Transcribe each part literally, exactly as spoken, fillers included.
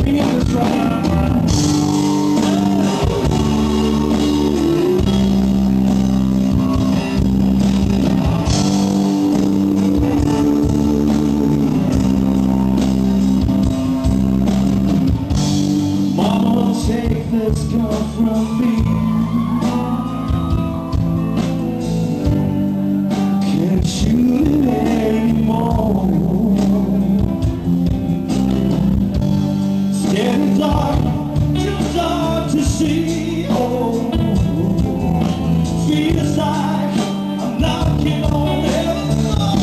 Take this gun from me. Can't shoot it anymore. It's getting dark, too dark to see. Oh, feels like I'm knocking on heaven's door.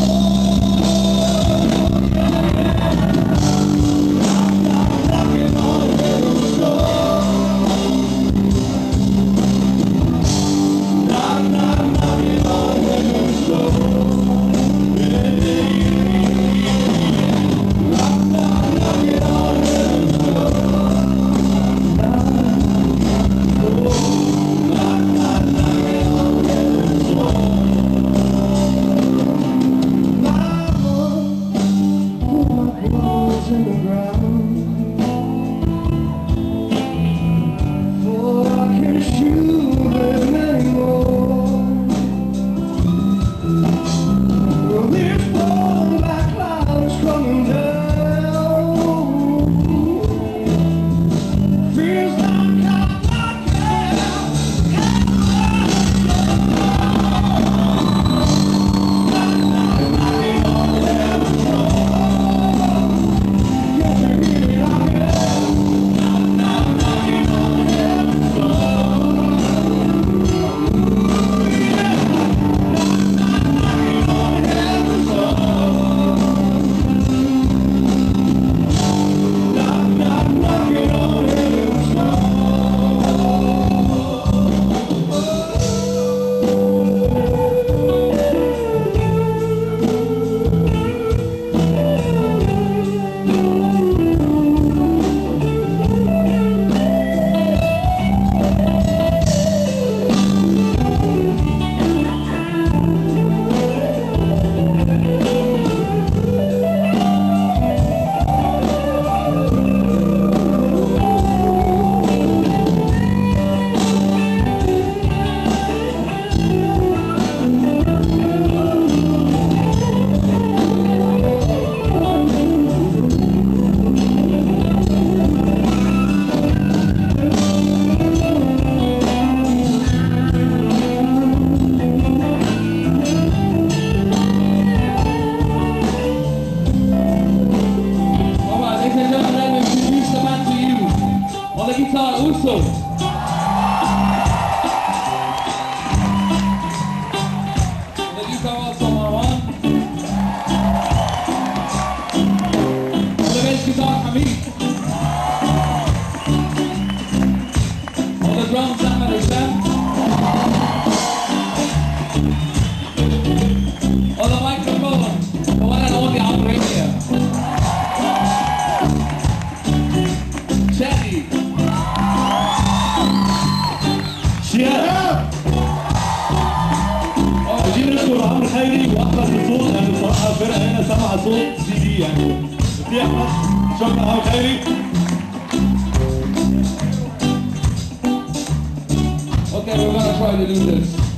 I'm knocking on heaven's door. In the ground, for I can't shoot them anymore. Well, these falling black clouds coming down, feels like I'm guitar also. The guitar also Marwan. The bass guitar Hamid. On the drums Ahmed Hussein. On the microphone, the one and only operator. Shadi. شهاب عايزين نشكر عمرو خيري واحمد الصوت لان بصراحه الفرقه هنا سامعه صوت سي دي يعني. في احمد شكرا عمرو خيري. Okay, we're gonna try to do this.